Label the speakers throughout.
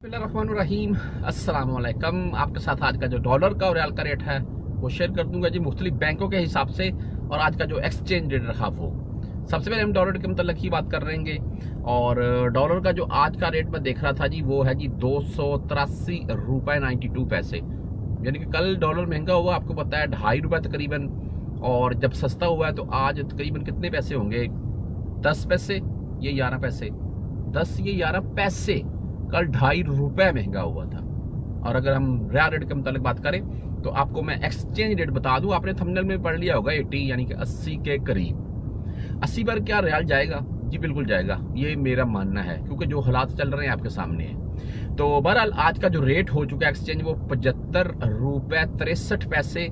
Speaker 1: बिस्मिल्लाहिर्रहमानिर्रहीम। अस्सलाम वालेकुम। आपके साथ आज का जो डॉलर का और रियाल का रेट है वो शेयर कर दूंगा जी, मुख्तलिफ बैंकों के हिसाब से, और आज का जो एक्सचेंज रेट रखा वो। सबसे पहले हम डॉलर के मतलब ही बात कर रहेंगे, और डॉलर का जो आज का रेट मैं देख रहा था जी वो है जी 283 रुपये 92 पैसे। यानी कि कल डॉलर महंगा हुआ, आपको पता है 2.5 रुपये तकरीबन, और जब सस्ता हुआ है तो आज तकरीबन कितने पैसे होंगे, 10 पैसे, ये 11 पैसे, 10 ये 11 पैसे। कल 2.5 रुपये महंगा हुआ था। और अगर हम रियाल रेट के मुताबिक बात करें तो आपको मैं एक्सचेंज रेट बता दूं, आपने थंबनेल में पढ़ लिया होगा 80 यानी कि 80 के करीब। 80 पर क्या रियाल जाएगा? जी बिल्कुल जाएगा, ये मेरा मानना है, क्योंकि जो हालात चल रहे हैं आपके सामने है। तो बहरहाल आज का जो रेट हो चुका है एक्सचेंज वो 75 रुपये 63 पैसे।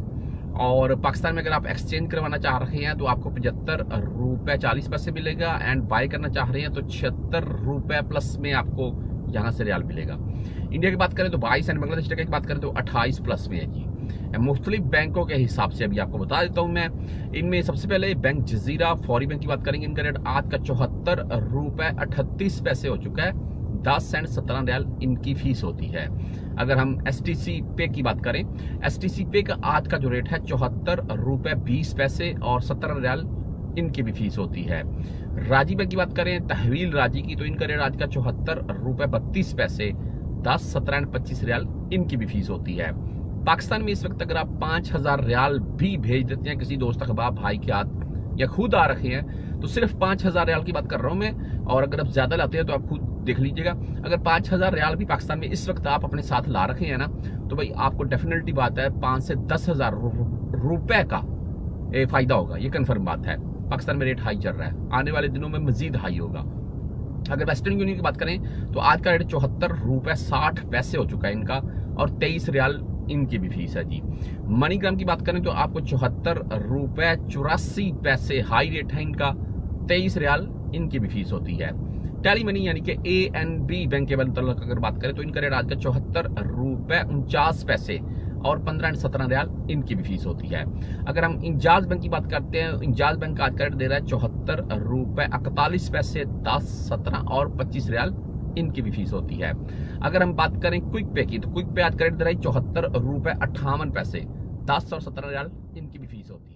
Speaker 1: और पाकिस्तान में अगर आप एक्सचेंज करवाना चाह रहे हैं तो आपको 75 रुपये 40 पैसे मिलेगा, एंड बाय करना चाह रहे हैं तो 76 रुपये प्लस में आपको यहाँ से रियाल मिलेगा। इंडिया की बात करें तो 22, एंड बांग्लादेश की बात करें तो 28 प्लस में है जी। मुख्तलिफ बैंकों के हिसाब से अभी आपको बता देता हूँ मैं। इनमें सबसे पहले बैंक जजीरा फौरी बैंक की बात करेंगे, इनका रेट आज का 74 रुपये 38 पैसे हो चुका है। 10 सेंट 17 रियाल इनकी फीस होती है। अगर हम STC पे की बात करें, STC पे का आज का जो रेट है 74 रुपये 20 पैसे और 17 रियाल इनकी भी फीस होती है। राजी बैंक की बात करें, तहवील राजी की, तो इनका रेट आज का 74 रुपये 32 पैसे, 10 17 एंड 25 रियाल इनकी भी फीस होती है। पाकिस्तान में इस वक्त अगर आप 5000 रियाल भी भेज देते हैं किसी दोस्त अहबाब भाई के हाथ, या खुद आ रखे हैं, तो सिर्फ 5000 रियाल की बात कर रहा हूं मैं। और अगर आप ज्यादा लाते हैं तो आप खुद देख लीजिएगा। अगर 5000 रियाल भी पाकिस्तान में इस वक्त आप अपने साथ ला रखे हैं ना, तो भाई आपको डेफिनेटली बात है 5 से 10,000 रुपए का फायदा होगा, ये कंफर्म बात है। पाकिस्तान में रेट हाई चल रहा है, आने वाले दिनों में मजीद हाई होगा। अगर वेस्टर्न यूनियन की बात करें तो आज का रेट 74 रुपये 60 पैसे हो चुका है इनका, और 23 रियाल इनकी भी फीस है जी। मनीग्राम की बात करें तो आपको 74 रुपये 84 पैसे हाई रेट है इनका, 23 रियाल इनकी भी फीस होती है। टेली मनी यानी कि ANB बैंक के अगर बात करें तो इनका रेट आज का 74 रुपये 49 पैसे और 15 एंड 17 रियाल इनकी भी फीस होती है। अगर हम इंजाज बैंक की बात करते हैं, इंजाज बैंक का आज का रेट दे रहा है 74 रुपये 41 पैसे, 10 17 और 25 रियाल इनकी भी फीस होती है। अगर हम बात करें क्विक पे की, तो क्विक पे आज का रेट दे रहा है 74 रुपये 58 पैसे, 10 और 17 रियाल इनकी भी फीस होती है।